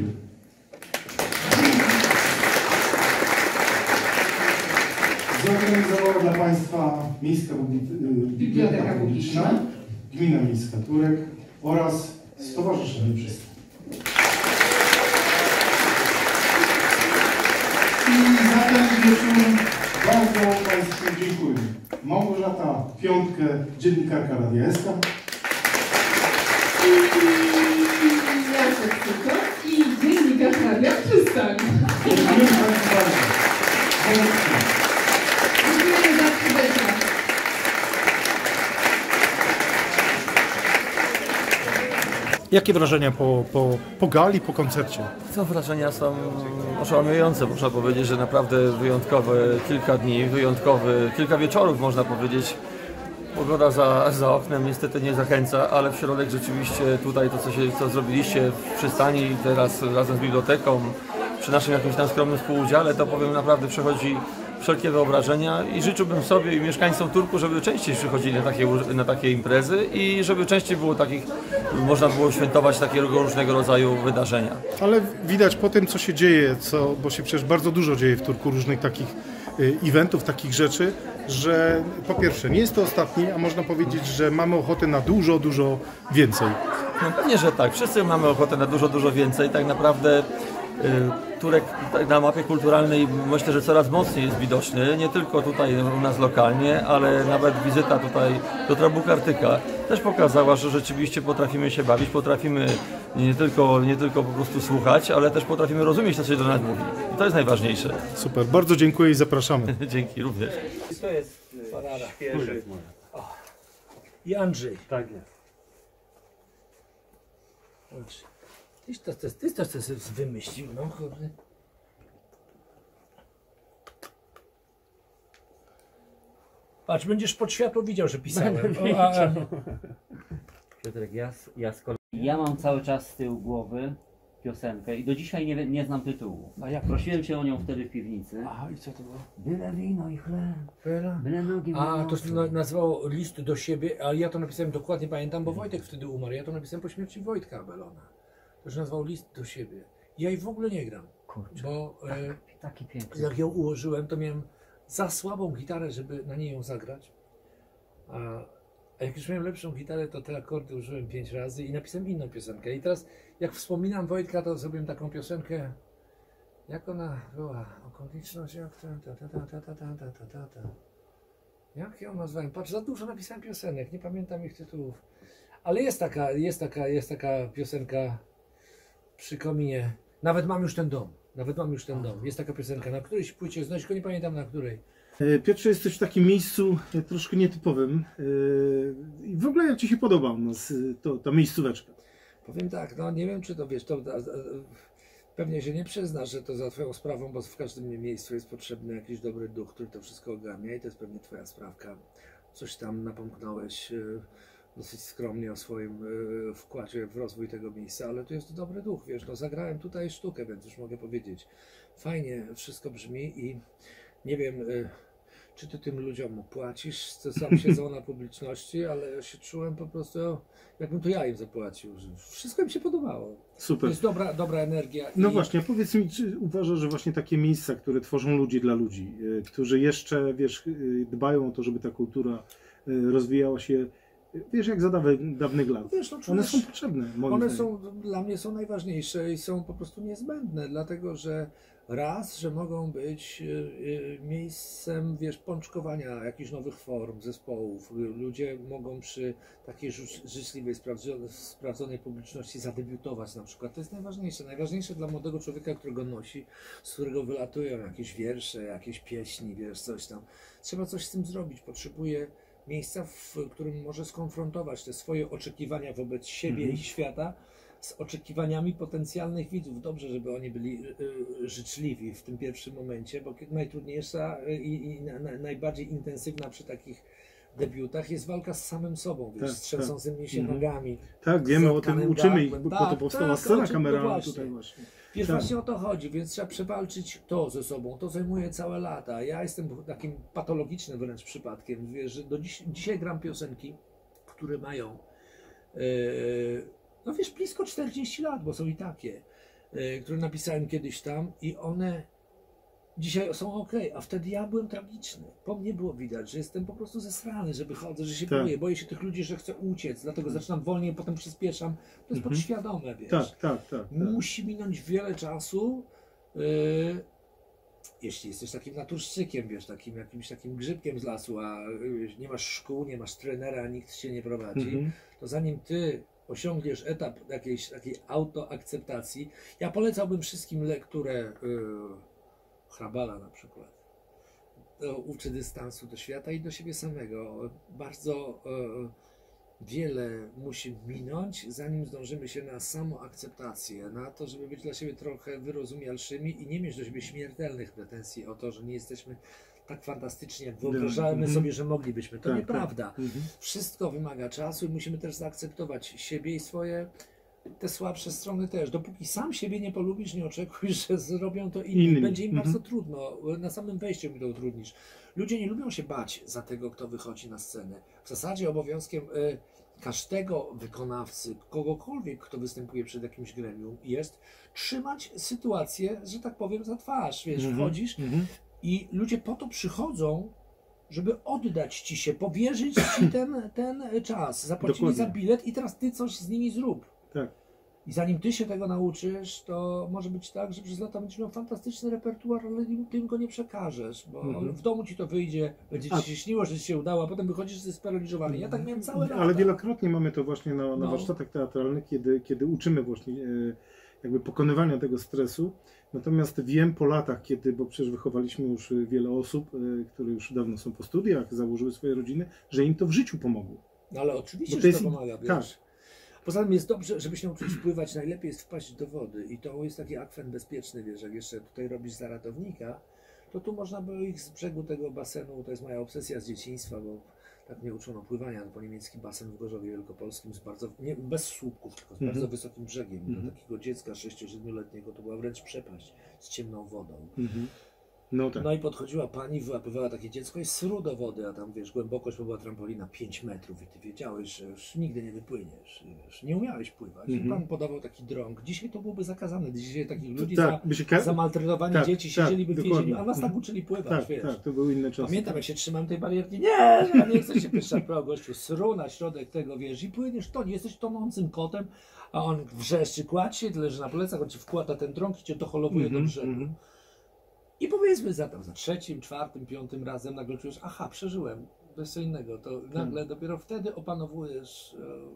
Zorganizowała dla Państwa Miejska Biblioteka Publiczna, Gmina Miejska Turek oraz Stowarzyszenie Przystań. I za ten wieczór bardzo Państwu dziękuję. Małgorzata Piątkę, dziennikarka Radia SK. I Jacek Cukowski, dziennikarz Radia Przystań. Dziękuję Państwu bardzo. Dziękuję za przybycie. Jakie wrażenia po gali, po koncercie? To wrażenia są oszałamiające. Można powiedzieć, że naprawdę wyjątkowe kilka dni, kilka wieczorów można powiedzieć. Pogoda za oknem niestety nie zachęca, ale w środek rzeczywiście tutaj to, co zrobiliście w przystani i teraz razem z biblioteką, przy naszym jakimś tam skromnym współudziale, to powiem naprawdę przechodzi wszelkie wyobrażenia i życzyłbym sobie i mieszkańcom Turku, żeby częściej przychodzili na takie imprezy i żeby częściej było takich, można było świętować takie różnego rodzaju wydarzenia. Ale widać po tym, co się dzieje, bo się przecież bardzo dużo dzieje w Turku, różnych takich eventów, takich rzeczy, że po pierwsze nie jest to ostatni, a można powiedzieć, że mamy ochotę na dużo, dużo więcej. No pewnie, że tak. Wszyscy mamy ochotę na dużo, dużo więcej. Tak naprawdę Turek na mapie kulturalnej myślę, że coraz mocniej jest widoczny, nie tylko tutaj u nas lokalnie, ale nawet wizyta tutaj Piotra Bukartyka też pokazała, że rzeczywiście potrafimy się bawić, potrafimy nie tylko po prostu słuchać, ale też potrafimy rozumieć to, co się do nas mówi. I to jest najważniejsze. Super, bardzo dziękuję i zapraszamy. Dzięki, również. To jest świeży. I Andrzej. Tak jest. Tyś to wymyślił, no kurde. Patrz, będziesz pod światło widział, że pisałem. Piotrek, ja mam cały czas z tyłu głowy piosenkę i do dzisiaj nie znam tytułu. A jak? Prosiłem cię o nią wtedy w piwnicy. Aha, i co to było? Byle wino i chleb, byle nogi A, to się nazywało List do siebie, a ja to napisałem, dokładnie pamiętam, bo Wojtek wtedy umarł. Ja to napisałem po śmierci Wojtka Belona. To się nazywał List do siebie. Ja jej w ogóle nie gram. Kurczę, bo taki piękny. jak ją ułożyłem, to miałem za słabą gitarę, żeby na niej ją zagrać. A jak już miałem lepszą gitarę, to te akordy użyłem 5 razy i napisałem inną piosenkę. I teraz, jak wspominam Wojtka, to zrobiłem taką piosenkę. Jak ona była? Okoliczność, jak Jak ją nazwałem? Patrz, za dużo napisałem piosenek, nie pamiętam ich tytułów. Ale jest taka piosenka przy kominie. Nawet mam już ten dom. Jest taka piosenka, na którejś płycie, znaleźć, tylko nie pamiętam na której. Piotrze, jesteś w takim miejscu troszkę nietypowym. I w ogóle jak Ci się podoba ta miejscóweczka? Powiem tak, no nie wiem, czy to wiesz, pewnie się nie przyznasz, że to za Twoją sprawą, bo w każdym miejscu jest potrzebny jakiś dobry duch, który to wszystko ogarnia i to jest pewnie Twoja sprawka. Coś tam napomknąłeś dosyć skromnie o swoim wkładzie w rozwój tego miejsca, ale tu jest dobry duch, wiesz, no zagrałem tutaj sztukę, więc już mogę powiedzieć. Fajnie wszystko brzmi i nie wiem, czy ty tym ludziom płacisz, co sam siedzą na publiczności, ale ja się czułem po prostu, jakbym to ja im zapłacił. Wszystko mi się podobało. Super. Jest dobra energia. No właśnie, powiedz mi, czy uważasz, że właśnie takie miejsca, które tworzą ludzie dla ludzi, którzy jeszcze, wiesz, dbają o to, żeby ta kultura rozwijała się, wiesz, jak za dawnych lat. Wiesz, no, one są potrzebne. One są, dla mnie są najważniejsze i są po prostu niezbędne, dlatego że że mogą być miejscem, wiesz, pączkowania jakichś nowych form, zespołów. Ludzie mogą przy takiej życzliwej, sprawdzonej publiczności zadebiutować na przykład. To jest najważniejsze. Najważniejsze dla młodego człowieka, którego nosi, z którego wylatują jakieś wiersze, jakieś pieśni, wiesz, coś tam. Trzeba coś z tym zrobić. Potrzebuje miejsca, w którym może skonfrontować te swoje oczekiwania wobec siebie i świata z oczekiwaniami potencjalnych widzów. Dobrze, żeby oni byli życzliwi w tym pierwszym momencie, bo najtrudniejsza i najbardziej intensywna przy takich debiutach jest walka z samym sobą, wiesz, z trzęsącymi się nogami. Tak, wiemy o tym, uczymy ich, po to powstała scena kameralna tutaj właśnie. Wiesz, właśnie o to chodzi, więc trzeba przewalczyć to ze sobą. To zajmuje całe lata. Ja jestem takim patologicznym wręcz przypadkiem. Wiesz, że dzisiaj gram piosenki, które mają no wiesz, blisko 40 lat, bo są i takie, które napisałem kiedyś tam i one dzisiaj są ok, a wtedy ja byłem tragiczny. Po mnie było widać, że jestem po prostu zesrany, że wychodzę, że się boję się tych ludzi, że chcę uciec, dlatego zaczynam wolniej, potem przyspieszam. To jest podświadome, wiesz. Tak. Musi minąć wiele czasu, jeśli jesteś takim naturszczykiem, wiesz, jakimś takim grzybkiem z lasu, a nie masz szkół, nie masz trenera, nikt cię nie prowadzi, to zanim ty osiągniesz etap jakiejś takiej autoakceptacji, ja polecałbym wszystkim lekturę Hrabala na przykład. To uczy dystansu do świata i do siebie samego. Bardzo wiele musi minąć, zanim zdążymy się na samoakceptację, na to, żeby być dla siebie trochę wyrozumialszymi i nie mieć do siebie śmiertelnych pretensji o to, że nie jesteśmy tak fantastycznie, jak wyobrażamy sobie, że moglibyśmy. To nieprawda. Wszystko wymaga czasu i musimy też zaakceptować siebie i swoje te słabsze strony też. Dopóki sam siebie nie polubisz, nie oczekuj, że zrobią to inni. Będzie im bardzo trudno. Na samym wejściu mi to utrudnisz. Ludzie nie lubią się bać za tego, kto wychodzi na scenę. W zasadzie obowiązkiem każdego wykonawcy, kogokolwiek, kto występuje przed jakimś gremium, jest trzymać sytuację, że tak powiem, za twarz. Wiesz, wchodzisz i ludzie po to przychodzą, żeby oddać ci się, powierzyć ci ten czas. Zapłacili za bilet i teraz ty coś z nimi zrób. Tak. I zanim ty się tego nauczysz, to może być tak, że przez lata będziesz miał fantastyczny repertuar, ale ty im go nie przekażesz, bo w domu ci to wyjdzie, będzie ci się śniło, że ci się udało, a potem wychodzisz sparaliżowany. Ja tak miałem całe lata. Ale wielokrotnie mamy to właśnie na warsztatach teatralnych, kiedy uczymy właśnie jakby pokonywania tego stresu. Natomiast wiem po latach, bo przecież wychowaliśmy już wiele osób, które już dawno są po studiach, założyły swoje rodziny, że im to w życiu pomogło. No ale oczywiście, że to pomaga, wiesz. Tak. Poza tym jest dobrze, żeby się nauczyć pływać, najlepiej jest wpaść do wody i to jest taki akwen bezpieczny, wiesz, jak jeszcze tutaj robisz za ratownika, to tu można było ich z brzegu tego basenu, to jest moja obsesja z dzieciństwa, bo tak mnie uczono pływania, po niemiecki basen w Gorzowie Wielkopolskim, bez słupków, tylko z bardzo wysokim brzegiem. Dla takiego dziecka 6-7-letniego to była wręcz przepaść z ciemną wodą. No, tak. No i podchodziła pani, wyłapywała takie dziecko i sru do wody, a tam wiesz, głębokość była trampolina 5 metrów i ty wiedziałeś, że już nigdy nie wypłyniesz, wiesz, nie umiałeś pływać. I pan podawał taki drąg. Dzisiaj to byłoby zakazane. Dzisiaj takich ludzi za maltretowanie dzieci siedzieliby w więzieniu, a nas tak uczyli pływać, wiesz. Tak, to były inne czasy. Pamiętam, jak się trzymałem tej barierki, nie chcę się pyszczać, gościu, sru na środek tego, wiesz, i płyniesz, to nie jesteś tonącym kotem, a on wrzeszczy, kładź się, ty leży na plecach, on ci wkłada ten drąg i cię doholowuje do brzegu. I powiedzmy za 3., 4., 5. razem nagle czujesz, aha, przeżyłem, to jest co innego, to nagle dopiero wtedy opanowujesz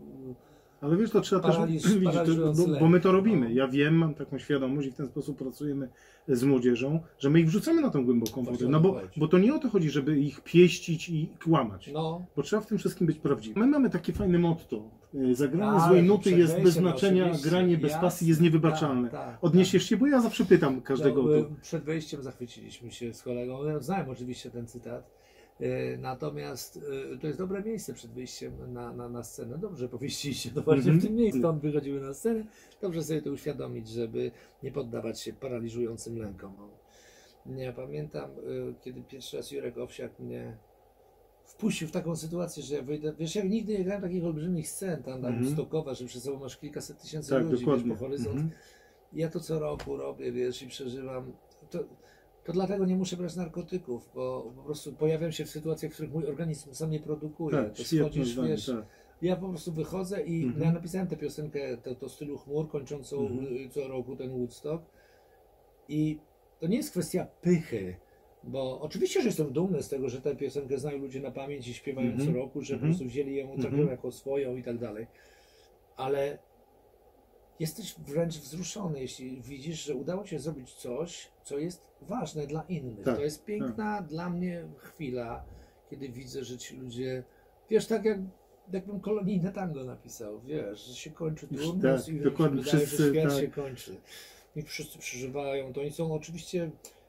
ale wiesz, to trzeba też widzieć, bo my to robimy. Ja wiem, mam taką świadomość i w ten sposób pracujemy z młodzieżą, że my ich wrzucamy na tą głęboką wodę. No bo to nie o to chodzi, żeby ich pieścić i kłamać. Bo trzeba w tym wszystkim być prawdziwym. My mamy takie fajne motto. Zagranie złej nuty jest bez znaczenia, granie bez pasji jest niewybaczalne. Odniesiesz się, bo ja zawsze pytam każdego o to. Przed wejściem zachwyciliśmy się z kolegą. Ja znałem oczywiście ten cytat. Natomiast to jest dobre miejsce przed wyjściem na scenę. Dobrze powieściliście to właśnie w tym miejscu. Stąd wychodziły na scenę. Dobrze sobie to uświadomić, żeby nie poddawać się paraliżującym lękom. Ja pamiętam, kiedy pierwszy raz Jurek Owsiak mnie wpuścił w taką sytuację, że ja wyjdę, wiesz, ja nigdy nie grałem takich olbrzymich scen, tam Stokowa, że przed sobą masz kilkaset tysięcy ludzi, wiesz, po horyzont. Ja to co roku robię, wiesz, i przeżywam. To dlatego nie muszę brać narkotyków, bo po prostu pojawiam się w sytuacjach, w których mój organizm sam nie produkuje. Tak, to schodzisz, wiesz, ja po prostu wychodzę i ja napisałem tę piosenkę, to stylu chmur, kończącą co roku ten Woodstock. I to nie jest kwestia pychy, bo oczywiście, że jestem dumny z tego, że tę piosenkę znają ludzie na pamięć i śpiewają co roku, że po prostu wzięli ją, traktują jako swoją i tak dalej. Ale jesteś wręcz wzruszony, jeśli widzisz, że udało ci się zrobić coś, co jest ważne dla innych. To jest piękna dla mnie chwila, kiedy widzę, że ci ludzie, wiesz, tak jakbym kolonijne tango napisał, wiesz, że się kończy turnus i dokładnie, wydaje, że świat się kończy. I wszyscy przeżywają to. Oni są oczywiście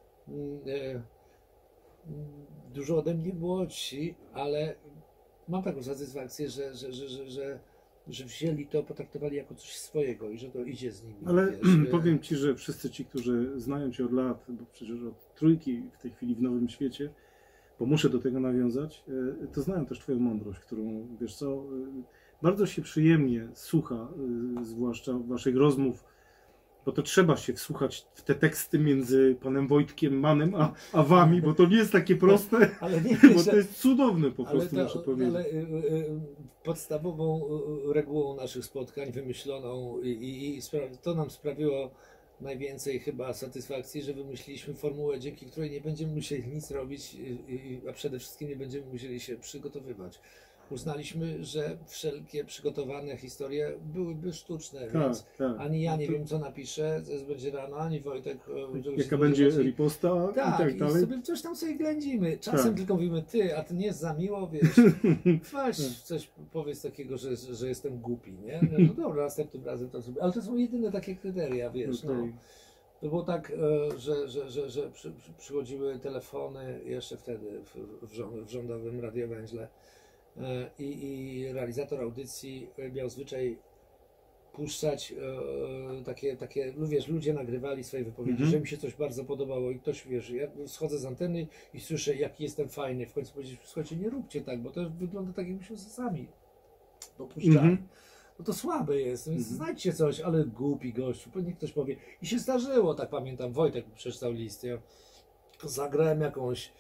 dużo ode mnie młodsi, ale mam taką satysfakcję, że wzięli to, potraktowali jako coś swojego i że to idzie z nimi. Ale powiem Ci, że wszyscy ci, którzy znają Cię od lat, bo przecież od trójki w tej chwili w Nowym Świecie, bo muszę do tego nawiązać, to znają też Twoją mądrość, którą, wiesz co, bardzo się przyjemnie słucha, zwłaszcza Waszych rozmów, bo to trzeba się wsłuchać w te teksty między panem Wojtkiem Mannem a Wami, bo to nie jest takie proste, ale nie, bo to jest cudowne po prostu, muszę powiedzieć. Ale podstawową regułą naszych spotkań wymyśloną i to nam sprawiło najwięcej chyba satysfakcji, że wymyśliliśmy formułę, dzięki której nie będziemy musieli nic robić, a przede wszystkim nie będziemy musieli się przygotowywać. Uznaliśmy, że wszelkie przygotowane historie byłyby sztuczne, więc ani ja nie wiem, co napiszę, to będzie rano, ani Wojtek. Jaka będzie riposta i tak dalej. Sobie coś tam sobie ględzimy. Czasem tylko mówimy, a ty nie jest za miło, wiesz, weź coś powiedz takiego, że jestem głupi, nie? No dobra, następnym razem to zrobię. Ale to są jedyne takie kryteria, wiesz, To było tak, że przychodziły telefony jeszcze wtedy w rządowym radiowęźle. I realizator audycji miał zwyczaj puszczać takie, no wiesz, ludzie nagrywali swoje wypowiedzi, że mi się coś bardzo podobało i ktoś, wiesz, ja schodzę z anteny i słyszę, jaki jestem fajny, w końcu powiedzieć, słuchajcie, nie róbcie tak, bo to wygląda tak, jakbyśmy sami dopuszczali. No to słabe jest, więc znajdźcie coś, ale głupi gościu, pewnie ktoś powie. I się zdarzyło, tak pamiętam, Wojtek przeczytał list, ja zagrałem jakąś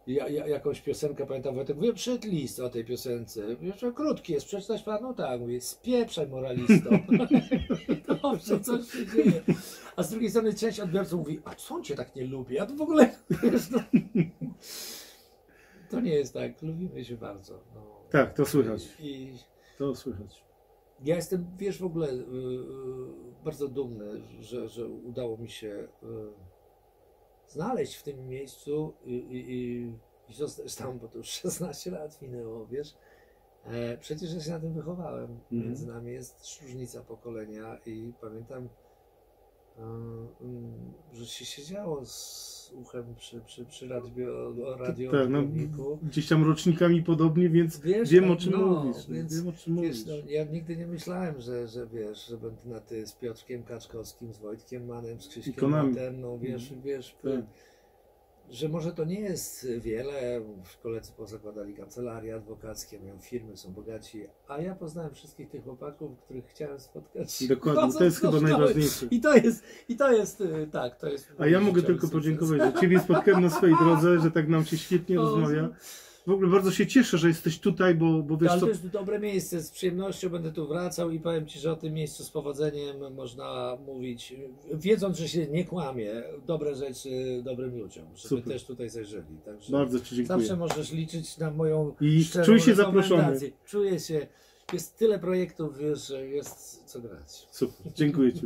jakąś piosenkę, pamiętam, Wojtek, mówię, przyszedł list o tej piosence. Jeszcze krótki jest, przeczytać pan? No tak, mówię, spieprzaj moralisto. Dobrze, coś się dzieje. A z drugiej strony część odbiorców mówi, a co on cię tak nie lubi? A to w ogóle, wiesz, no, to nie jest tak, lubimy się bardzo. No. Tak, to słychać. To słychać. Ja jestem, wiesz, w ogóle bardzo dumny, że udało mi się znaleźć w tym miejscu i zostać tam, bo to już 16 lat minęło, wiesz. Przecież ja się na tym wychowałem. Między nami jest różnica pokolenia i pamiętam, że się siedziało z uchem przy radioodbiorniku. Gdzieś tam rocznikami podobnie, więc wiesz, wiem o czym mówisz. Więc, wiem o czym wiesz, mówisz. ja nigdy nie myślałem, że wiesz, że będę na ty z Piotrkiem Kaczkowskim, z Wojtkiem Manem, z Krzyśkiem Materną, wiesz, że może to nie jest wiele, koledzy pozakładali kancelarie adwokackie, mają firmy, są bogaci, a ja poznałem wszystkich tych chłopaków, których chciałem spotkać. Dokładnie, to jest chyba najważniejsze. I to jest, tak, to jest... A ja mogę tylko podziękować, że Ciebie spotkałem na swojej drodze, że tak nam się świetnie rozmawia. W ogóle bardzo się cieszę, że jesteś tutaj, bo wiesz ale co... to jest dobre miejsce, z przyjemnością będę tu wracał i powiem Ci, że o tym miejscu z powodzeniem można mówić, wiedząc, że się nie kłamie, dobre rzeczy dobrym ludziom, żeby też tutaj zajrzeli. Także bardzo Ci dziękuję. Zawsze możesz liczyć na moją szczerą czuj się zaproszony. Czuję się, jest tyle projektów, wiesz, że jest co grać. Super, dziękuję Ci.